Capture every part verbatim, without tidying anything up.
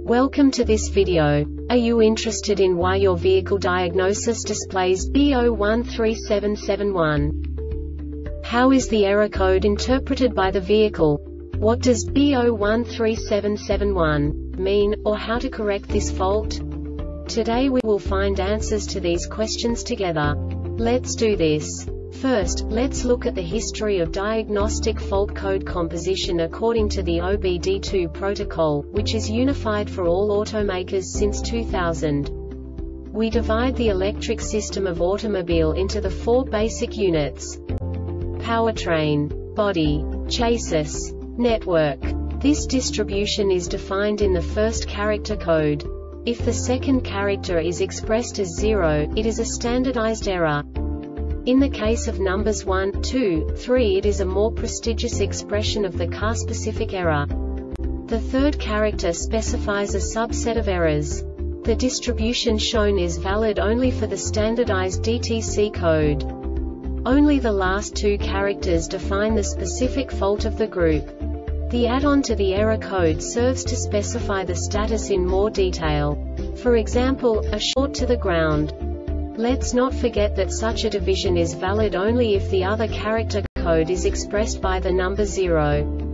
Welcome to this video. Are you interested in why your vehicle diagnosis displays B zero one three seven seven one? How is the error code interpreted by the vehicle? What does B zero one three seven seven one mean, or how to correct this fault? Today we will find answers to these questions together. Let's do this. First, let's look at the history of diagnostic fault code composition according to the O B D two protocol, which is unified for all automakers since two thousand. We divide the electric system of automobile into the four basic units: powertrain, body, chassis, network. This distribution is defined in the first character code. If the second character is expressed as zero, it is a standardized error. In the case of numbers one, two, three, it is a more prestigious expression of the car-specific error. The third character specifies a subset of errors. The distribution shown is valid only for the standardized D T C code. Only the last two characters define the specific fault of the group. The add-on to the error code serves to specify the status in more detail. For example, a short to the ground. Let's not forget that such a division is valid only if the other character code is expressed by the number zero.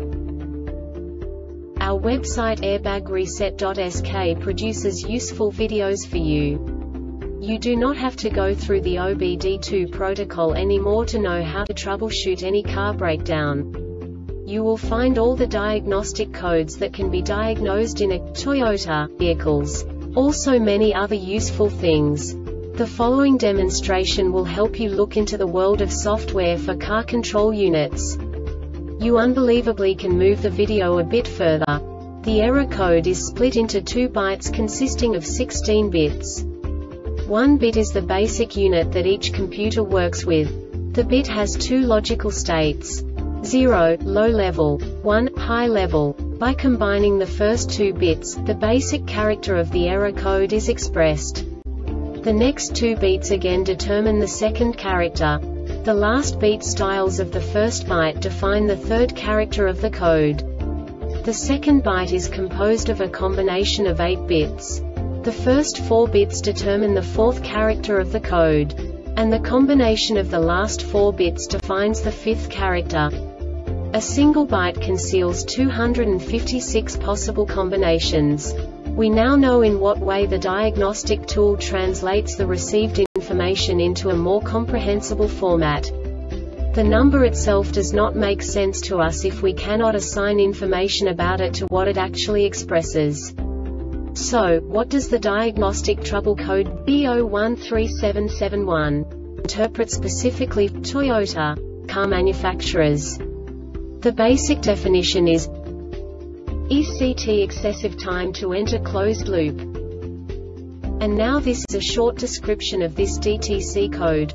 Our website airbag reset dot S K produces useful videos for you. You do not have to go through the O B D two protocol anymore to know how to troubleshoot any car breakdown. You will find all the diagnostic codes that can be diagnosed in a Toyota vehicles. Also many other useful things. The following demonstration will help you look into the world of software for car control units. You unbelievably can move the video a bit further. The error code is split into two bytes consisting of sixteen bits. One bit is the basic unit that each computer works with. The bit has two logical states: zero, low level, one, high level. By combining the first two bits, the basic character of the error code is expressed. The next two beats again determine the second character. The last beat styles of the first byte define the third character of the code. The second byte is composed of a combination of eight bits. The first four bits determine the fourth character of the code. And the combination of the last four bits defines the fifth character. A single byte conceals two hundred fifty-six possible combinations. We now know in what way the diagnostic tool translates the received information into a more comprehensible format. The number itself does not make sense to us if we cannot assign information about it to what it actually expresses. So, what does the diagnostic trouble code B zero one three seven seven one interpret specifically for Toyota car manufacturers? The basic definition is E C T excessive time to enter closed loop. And now this is a short description of this D T C code.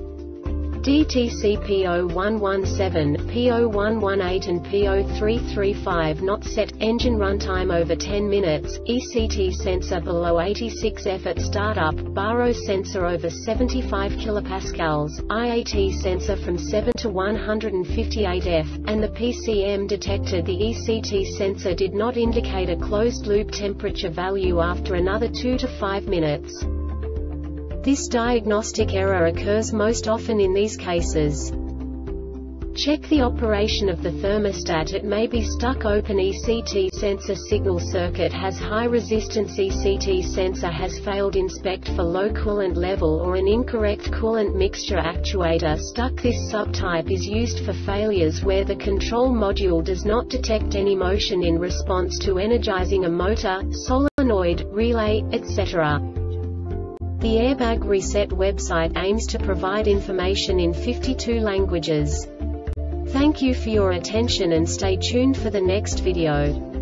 D T C P zero one one seven, P zero one one eight and P zero three three five not set, engine runtime over ten minutes, E C T sensor below eighty-six F at startup, baro sensor over seventy-five kilopascals, I A T sensor from seven to one hundred fifty-eight F, and the P C M detected the E C T sensor did not indicate a closed loop temperature value after another two to five minutes. This diagnostic error occurs most often in these cases. Check the operation of the thermostat. It may be stuck open. E C T sensor signal circuit has high resistance. E C T sensor has failed. Inspect for low coolant level or an incorrect coolant mixture. Actuator stuck. This subtype is used for failures where the control module does not detect any motion in response to energizing a motor, solenoid, relay, et cetera. The Airbag Reset website aims to provide information in fifty-two languages. Thank you for your attention and stay tuned for the next video.